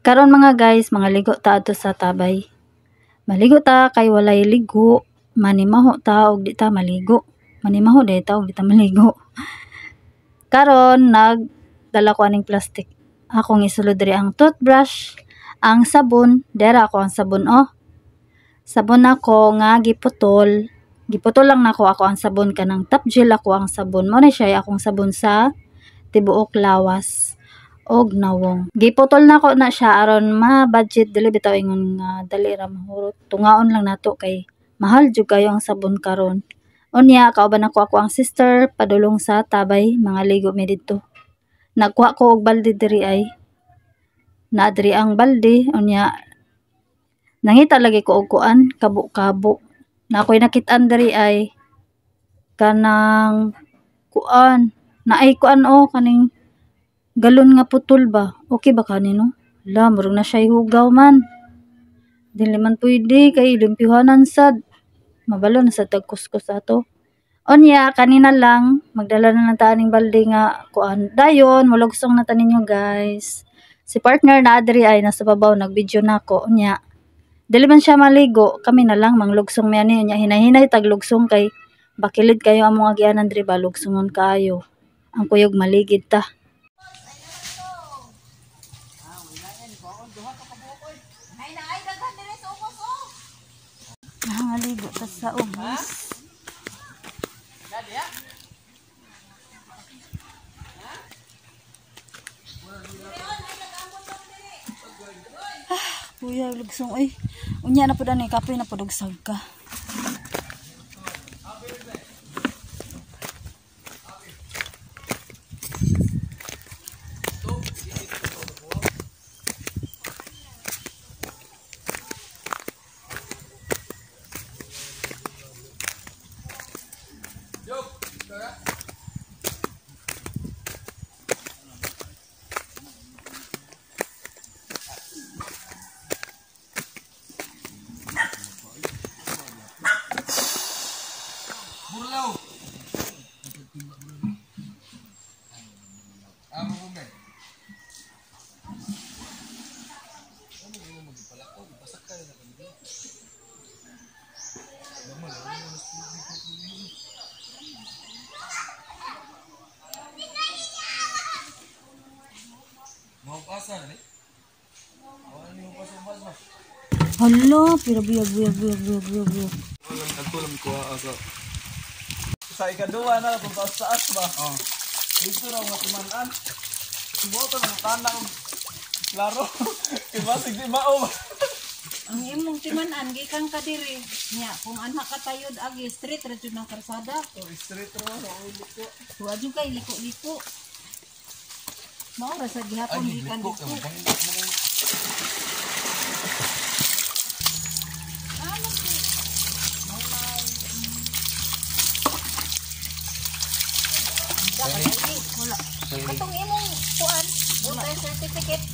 Karon mga guys, mga ligo ta ato sa tabay. Maligo ta kay walay ligo, manimaho ta og di ta maligo. Manimaho day ta og di ta maligo. Karon nagdala ko aning plastic. Akong isulod diri ang toothbrush, ang sabon, dera ako ang sabon Sabon ako nga giputol. Giputol lang nako ako ang sabon kanang top gel ako ang sabon. Mo na siya akong sabon sa tibuok lawas og nawong. Giputol nako na siya aron ma-budget dili bitaw ingon nga dali ra mahurot. Tungaon lang nato kay mahal jud kayo ang sabon karon. Unya kauban ako ang sister padulong sa tabay mga ligo mi didto. Nagkuha ko og balde diri ay. Na diri ang balde unya nangita lagi ko og kuan kabo-kabo. Na ako'y nakit-an diri ay kanang kuan. Naay kuan kaning galon nga putol ba? Okay ba kanino? La, murag na siya hugaw man. Dili man pwede kay limpyuhanan sad. Mabalo na sa tagkuskus ato. Onya, kanina lang, magdala na ng taning balde nga kuan. Dayon, mulugsong na taninyo guys. Si partner na adri ay nasa babaw, nag-video na ako. Onya, dili man siya maligo, kami na lang, manglugsong may ani. Onya, hinahinay taglugsong kay bakilid kayo ang mga gianan diri ba, lugsungon kayo. Ang kuyog maligid ta. Nangaligo ta sa ubos. Kuya lugsong ay. Unya na pud ani kapoy na pud og sagka. Hala, pira buyag. Nagtulang ko ako. Sa ikaduha na kung taas taas ba? Oh. Dito ra mo tumanan. Sumoto na tanang klaro. Diba sige mao. Ang imong timan-an gikan kadiri. Nya kung anak ka tayod agi street ra jud ng karsada. So straight ro sa liko. Wa jud kay liko-liko. Mao ra sa gihapon gikan dito. Wala. Katong imong kuan, voter certificate.